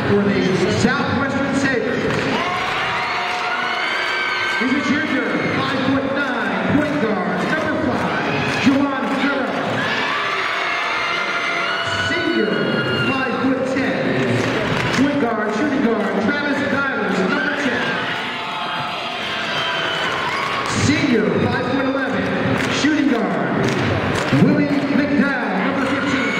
for the Southwestern Sabres. He's a junior, 5'9", point guard, number 5, Juwan Ferrell. Senior, 5'10", point guard, shooting guard, Travis Divers, number 10. Senior, 5'11", shooting guard, Willie McDowell, number 15.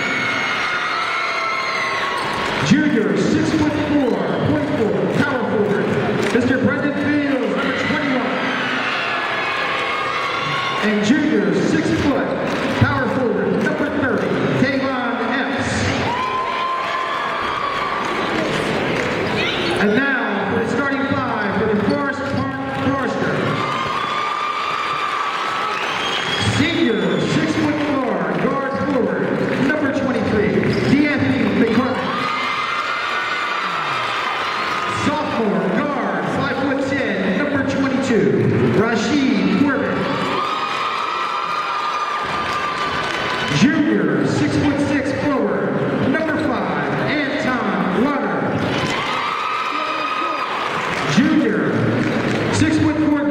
Junior, 6'4", point forward, power forward, Mr. Brendan Fields, number 21. And junior, 6 foot, power forward, number 30, Tavon Epps. And now, for the starting 5 for the Forest Park Foresters. Senior, 6'4", guard forward, number 23, D'Anthony McCormick. Sophomore, guard, 5'10", number 22, Rashid Corbin. Junior, 6'6", forward, number 5, Anton Runner. Junior, 6'4",